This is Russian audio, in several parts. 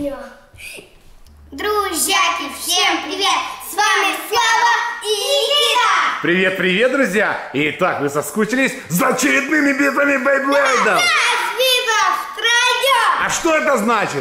меня. Друзьяки, всем привет! С вами Слава и Никита! Привет-привет, друзья! Итак, вы соскучились за очередными битвами Бейблейдов? Да, битва втроем! А что это значит?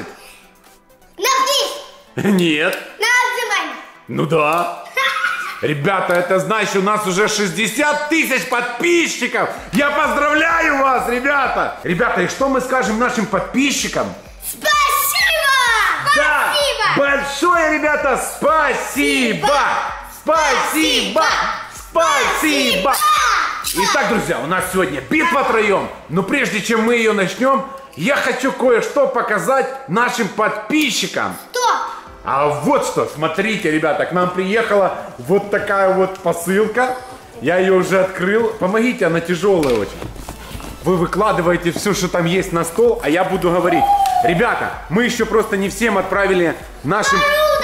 Напись! Нет. На отзывание! Ну да. Ребята, это значит, у нас уже 60 тысяч подписчиков! Я поздравляю вас, ребята! Ребята, и что мы скажем нашим подписчикам? Спасибо! Да! Большое, ребята, спасибо! Спасибо! Спасибо! Итак, друзья, у нас сегодня битва втроем. Но прежде чем мы ее начнем, я хочу кое-что показать нашим подписчикам. Что? А вот что, смотрите, ребята, к нам приехала вот такая вот посылка. Я ее уже открыл. Помогите, она тяжелая очень. Вы выкладываете все, что там есть на стол, а я буду говорить. Ребята, мы еще просто не всем отправили нашим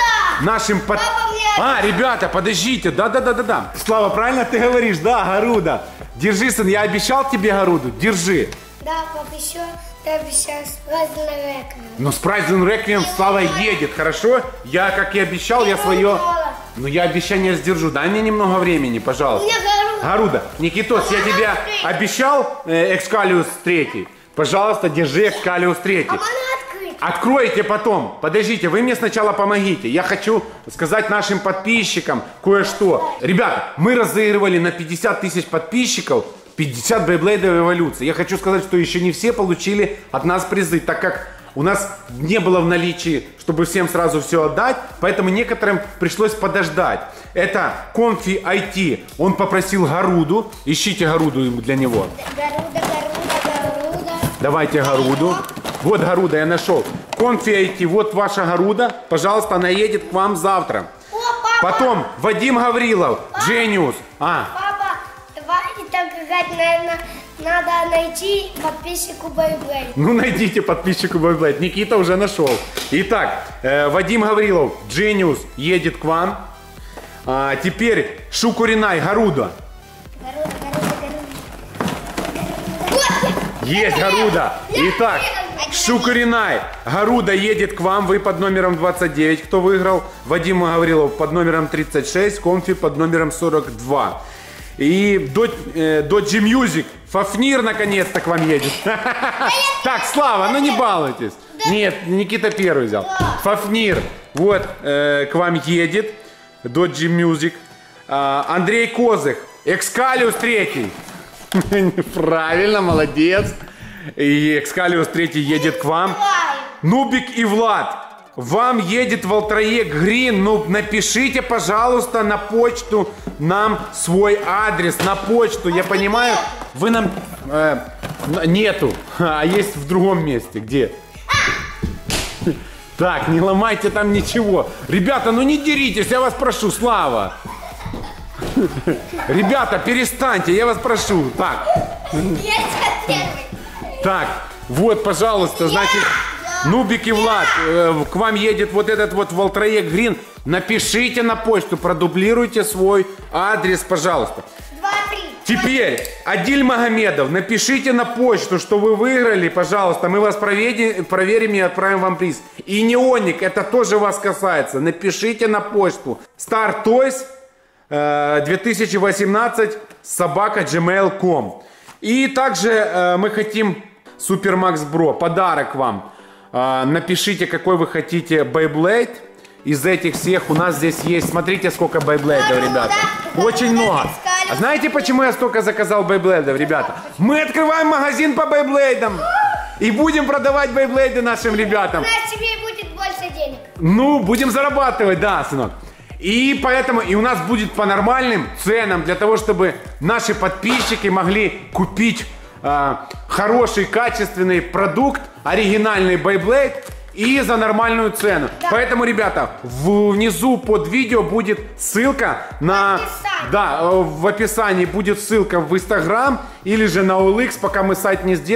ребята, подождите, да. Слава, правильно ты говоришь, да, Гаруда. Держи, сын, я обещал тебе Гаруду, держи. Да, пап, еще ты обещал с праздным реквием. Ну, с праздным реквием Слава едет, хорошо? Я, как и обещал, я свое... Ну, я обещание сдержу. Дай мне немного времени, пожалуйста. Гаруда, Никитос, я тебе обещал Экскалиус 3. Пожалуйста, держи Экскалиус 3. Откройте потом. Подождите, вы мне сначала помогите. Я хочу сказать нашим подписчикам кое-что. Ребята, мы разыгрывали на 50 тысяч подписчиков 50 Бейблейдов эволюции. Я хочу сказать, что еще не все получили от нас призы, так как у нас не было в наличии, чтобы всем сразу все отдать, поэтому некоторым пришлось подождать. Это Конфи IT. Он попросил Гаруду. Ищите Гаруду для него. Гаруда. Давайте Гаруду. Вот Гаруда, я нашел. Конфи IT, вот ваша Гаруда. Пожалуйста, она едет к вам завтра. О, папа! Потом Вадим Гаврилов, Genius. Папа, давай так сказать, наверное, надо найти подписчику Бейблейд. Ну, найдите подписчику Бейблейд. Никита уже нашел. Итак, Вадим Гаврилов, Genius, едет к вам. Теперь Шукуринай, Гаруда. Есть Гаруда. Итак, Шукуринай, Гаруда едет к вам. Вы под номером 29, кто выиграл. Вадим Гаврилов под номером 36, Конфи под номером 42. И Доджи Мьюзик, Фафнир наконец-то к вам едет. Так, Слава, ну не балуйтесь. Нет, Никита первый взял. Фафнир, вот, к вам едет. Доджи Мьюзик. Андрей Козых, Экскалиус 3. Правильно, молодец. И Экскалиус 3 едет к вам. Нубик и Влад, вам едет Волтроек Грин. Ну, напишите, пожалуйста, на почту нам свой адрес. На почту, я понимаю, вы нам... нету, а есть в другом месте. Где? Так, не ломайте там ничего. Ребята, ну не деритесь, я вас прошу, Слава. Ребята, перестаньте, я вас прошу. Так, вот, пожалуйста, значит, Нубик и Влад, к вам едет вот этот вот Волтроек Грин. Напишите на почту, продублируйте свой адрес, пожалуйста. 2-3. Теперь, Адиль Магомедов, напишите на почту, что вы выиграли, пожалуйста. Мы вас проверим и отправим вам приз. И Неоник, это тоже вас касается. Напишите на почту. Star Toys 2018 @gmail.com. И также мы хотим Супермакс Бро, подарок вам. Напишите, какой вы хотите Бейблейд. Из этих всех у нас здесь есть, смотрите, сколько Бейблейдов, ребята. Очень много. А знаете, почему я столько заказал Бейблейдов, ребята? Мы открываем магазин по Бейблейдам. И будем продавать Бейблейды нашим ребятам. У нас тебе будет больше денег. Ну, будем зарабатывать, да, сынок. И поэтому и у нас будет по нормальным ценам, для того, чтобы наши подписчики могли купить хороший, качественный продукт, оригинальный Beyblade и за нормальную цену. Да. Поэтому, ребята, внизу под видео будет ссылка на... в описании будет ссылка в Instagram или же на OLX, пока мы сайт не сделали.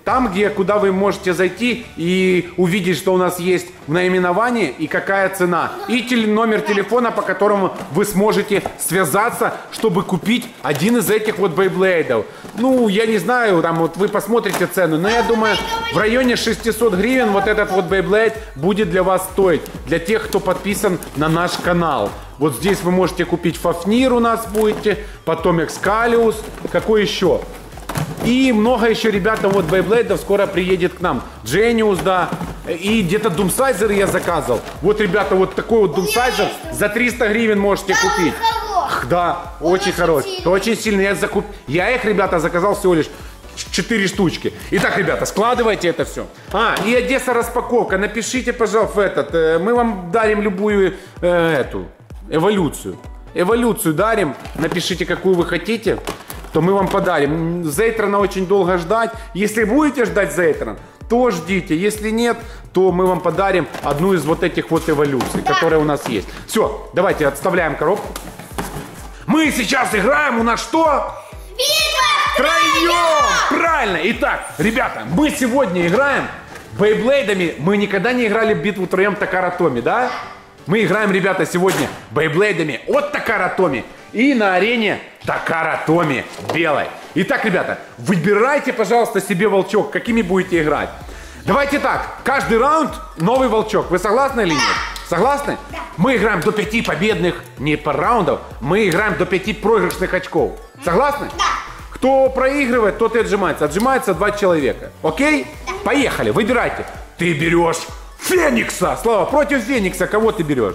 Там, куда вы можете зайти и увидеть, что у нас есть в наименовании и какая цена. И номер телефона, по которому вы сможете связаться, чтобы купить один из этих вот бейблейдов. Ну, я не знаю, там вот вы посмотрите цену, но я думаю, в районе 600 гривен вот этот вот бейблейд будет для вас стоить. Для тех, кто подписан на наш канал. Вот здесь вы можете купить Фафнир у нас будете, потом Экскалиус, какой еще? И много еще, ребята, вот бейблейдов скоро приедет к нам. Джениус, да. И где-то Думсайзер я заказывал. Вот, ребята, вот такой вот Думсайзер за 300 гривен можете купить. Да, очень хороший. Очень сильный. Я их, ребята, заказал всего лишь 4 штучки. Итак, ребята, складывайте это все. И Одесса распаковка. Напишите, пожалуйста, мы вам дарим любую эволюцию. Эволюцию дарим. Напишите, какую вы хотите, то мы вам подарим. Зейтрона очень долго ждать. Если будете ждать Зейтрон, то ждите. Если нет, то мы вам подарим одну из вот этих вот эволюций, которая у нас есть. Все, давайте отставляем коробку. Мы сейчас играем, у нас что? Битва втроем! Правильно! Итак, ребята, мы сегодня играем бейблейдами. Мы никогда не играли в битву втроем Такара Томи, да? Мы играем, ребята, сегодня бейблейдами от Такара Томи. И на арене Такара Томи белой. Итак, ребята, выбирайте, пожалуйста, себе волчок, какими будете играть. Давайте так, каждый раунд новый волчок. Вы согласны или нет? Согласны? Да. Мы играем до 5 победных, не по раундов, мы играем до 5 проигрышных очков. Согласны? Да. Кто проигрывает, тот и отжимается. Отжимается 2 человека. Окей? Да. Поехали, выбирайте. Ты берешь Феникса. Слава, против Феникса кого ты берешь?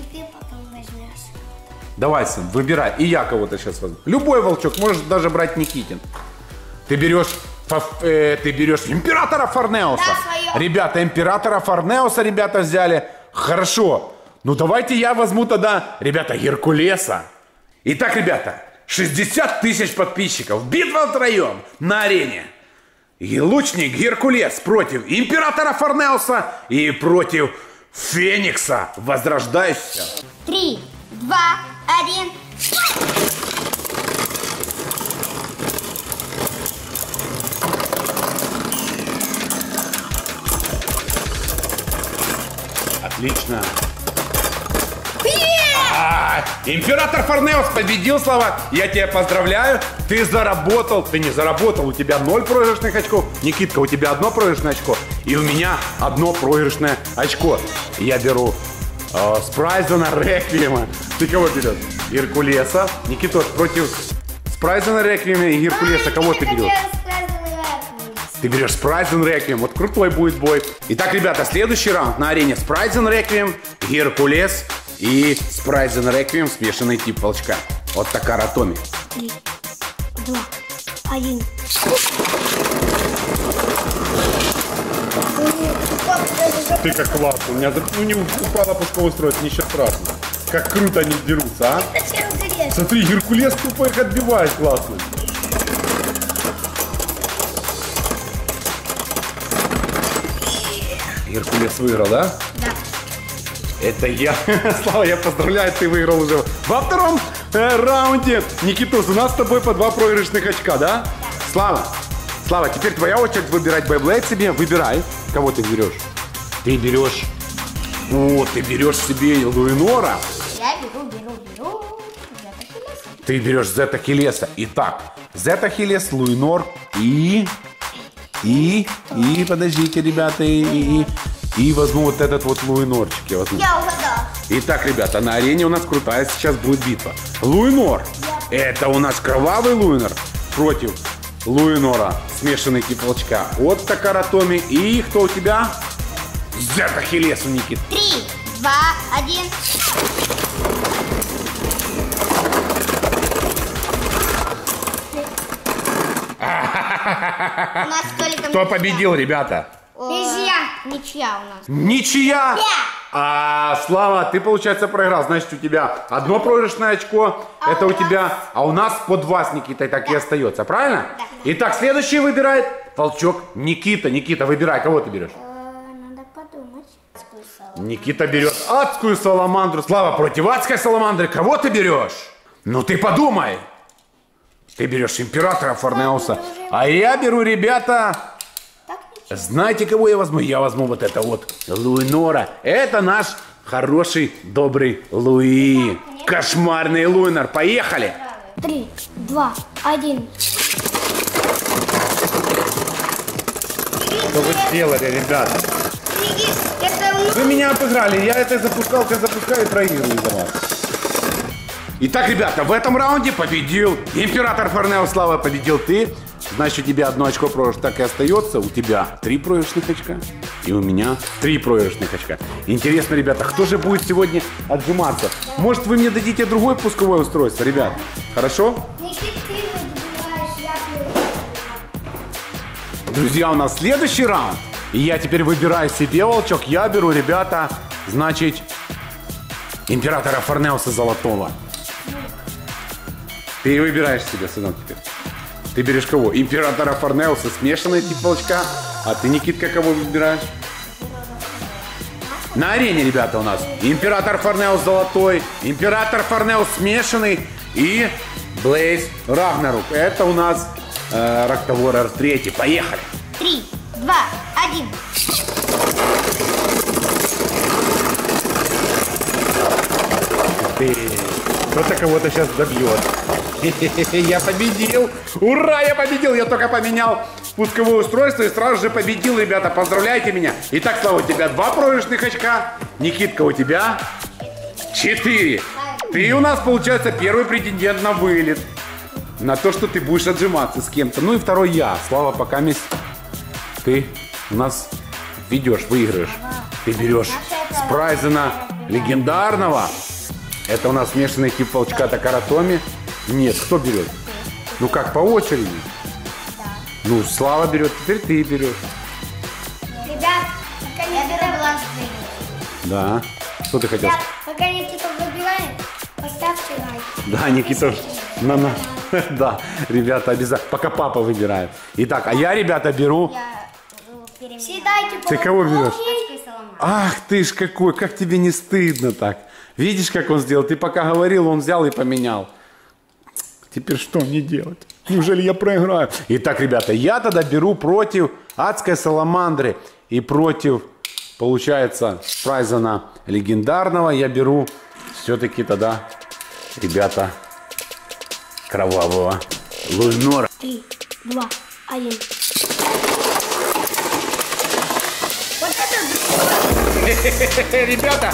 Давай, сын, выбирай. И я кого-то сейчас возьму. Любой волчок, можешь даже брать Никитин. Ты берешь императора Форнеуса. Да, ребята, императора Форнеуса, ребята, взяли. Хорошо. Ну, давайте я возьму тогда, ребята, Геркулеса. Итак, ребята, 60 тысяч подписчиков. Битва втроем на арене. И лучник Геркулес против императора Форнеуса и против Феникса возрождающегося. 3, 2, 1. Отлично. Император Форнеус победил, Слава. Я тебя поздравляю. Ты заработал. Ты не заработал. У тебя 0 проигрышных очков. Никитка, у тебя 1 проигрышное очко. И у меня 1 проигрышное очко. Я беру Спрайзена Реквиема. Ты кого берешь? Геркулеса. Никитос, против Спрайзена Реквиема и Геркулеса кого ты берешь? Ты берешь Спрайзен Реквием. Вот крутой будет бой. Итак, ребята, следующий раунд на арене Спрайзен Реквием, Геркулес и Спрайзен Реквием, смешанный тип волчка. Вот Такара Томи. 3, 2, 1. Ты как классно. У меня не упало пушковое устройство, ничего страшного. Как круто они дерутся, а? Смотри, Геркулес тупо их отбивает классно. Геркулес выиграл, да? Да. Это я. Слава, я поздравляю, ты выиграл уже во втором раунде. Никитос, у нас с тобой по 2 проигрышных очка, да? Да. Слава, теперь твоя очередь выбирать бейблейд себе. Выбирай. Кого ты берешь? Ты берешь... ты берешь себе Луинора. Я беру Зета Хилеса. Ты берешь Зета Хилеса. Итак, Зета Хилес, Луинор и подождите, ребята, и возьму вот этот вот Луинорчик. Я возьму. Я угадал. Итак, ребята, на арене у нас крутая сейчас будет битва. Луинор. Это у нас кровавый Луинор против Луинора. Смешанный тип волчка от Такара Томи. И кто у тебя? Зета Хилес у Никит. 3, 2, 1. У нас только Кто победил, ребята? Ничья у нас. Ничья? Слава, ты, получается, проиграл. Значит, у тебя 1 проигрышное очко. Это у тебя. А у нас по 2 с Никитой так и остается. Правильно? Да. Итак, следующий выбирает волчок Никита. Никита, выбирай, кого ты берешь? Надо подумать. Никита берет адскую саламандру. Слава, против адской саламандры кого ты берешь? Ну ты подумай. Ты берешь императора Форнеуса. А я беру, ребята, Знаете, кого я возьму? Я возьму вот это вот Луинора. Это наш хороший, добрый Луи. Кошмарный Луинор. Поехали! 3, 2, 1. Что вы сделали, ребята? Вы меня обыграли. Я это запускал и проигрываю за вас. Итак, ребята, в этом раунде победил Император Форнеус. Слава, победил ты. Значит, у тебя 1 очко проигрыш так и остается. У тебя 3 проигрышных очка. И у меня 3 проигрышных очка. Интересно, ребята, кто же будет сегодня отжиматься? Может, вы мне дадите другое пусковое устройство, ребят? Хорошо? Друзья, у нас следующий раунд. И я теперь выбираю себе волчок. Я беру, ребята, значит, Императора Форнеуса Золотого. Ты выбираешь себе, сынок, теперь. Ты берешь кого? Императора Форнеуса, смешанный тип волчка. А ты, Никитка, кого выбираешь? На арене, ребята, у нас Император Форнеус Золотой, Император Форнеус смешанный и Блейз Рагнарук. Это у нас Рактаворер 3. Поехали! 3, 2, 1. Кто-то кого-то сейчас добьет. Я победил! Ура, я победил! Я только поменял пусковое устройство и сразу же победил, ребята. Поздравляйте меня! Итак, Слава, у тебя 2 проигрышных очка. Никитка, у тебя 4. Ты у нас, получается, первый претендент на вылет. На то, что ты будешь отжиматься с кем-то. Ну и второй я. Слава, пока ты у нас ведешь, выигрываешь. Ты берешь Спрайзена легендарного. Это у нас смешанный тип волчка Такаратоми. Нет, кто берет? Ну как, по очереди? Да. Ну, Слава берет, теперь ты берешь. Ребят, пока Никита была Да. Что ты хотел? Пока Никита выбирает, поставьте лайк. Да, Никита. Да, ребята, обязательно. Пока папа выбирает. Итак, а я, ребята, беру. Ты кого берешь? Ах ты ж какой, как тебе не стыдно так. Видишь, как он сделал? Ты пока говорил, он взял и поменял. Теперь что мне делать? Неужели я проиграю? Итак, ребята, я тогда беру против Адской Саламандры и против, получается, Спрайзена легендарного. Я беру все-таки тогда, ребята, кровавого Луинора. 3, 2, 1. Вот это... Ребята!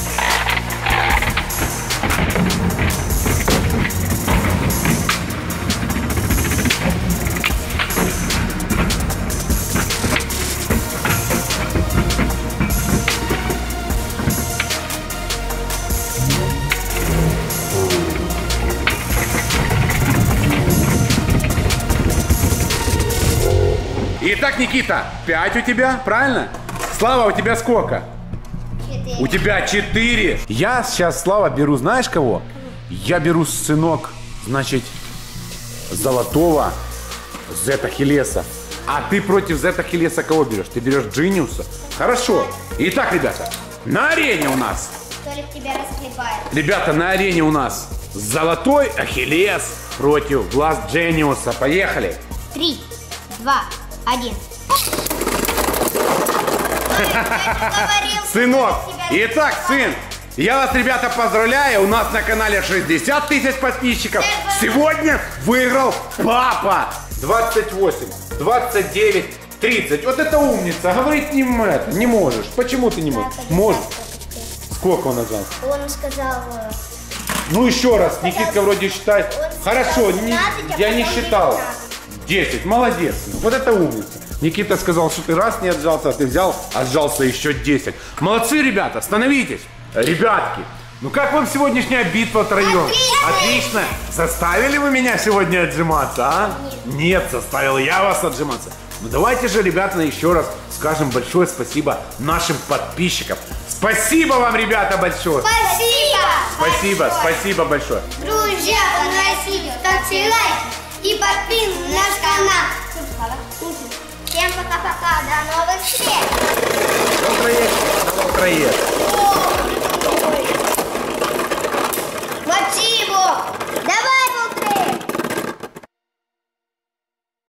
Итак, Никита, 5 у тебя, правильно? Слава, у тебя сколько? 4. У тебя 4. Я сейчас, Слава, беру, знаешь кого? Я беру, сынок, значит, Золотого Зета Хилеса. А ты против Зета Хилеса кого берешь? Ты берешь Джиниуса? Хорошо. Итак, ребята, на арене у нас. Толик тебя расхлебает. Ребята, на арене у нас Золотой Ахиллес против Глаз Джениуса. Поехали. 3, 2, 1. Сынок, итак, сын, я вас, ребята, поздравляю. У нас на канале 60 тысяч подписчиков. Сегодня выиграл папа. 28, 29, 30. Вот это умница. Говорить не можешь. Почему ты не можешь? Можешь. Сколько он назвал? Он сказал... Ну еще раз, Никитка вроде считает. Хорошо, я не считал. 10, молодец. Вот это умница. Никита сказал, что ты раз не отжался, а ты взял, отжался еще 10. Молодцы, ребята, становитесь. Ребятки, ну как вам сегодняшняя битва втроем? Отлично. Заставили вы меня сегодня отжиматься, а? Нет, заставил я вас отжиматься. Ну давайте же, ребята, еще раз скажем большое спасибо нашим подписчикам. Спасибо вам, ребята, большое. Спасибо большое. Друзья, понравилось, ставьте лайк и подписывайтесь на наш канал. Всем пока-пока, до новых встреч. До утроед.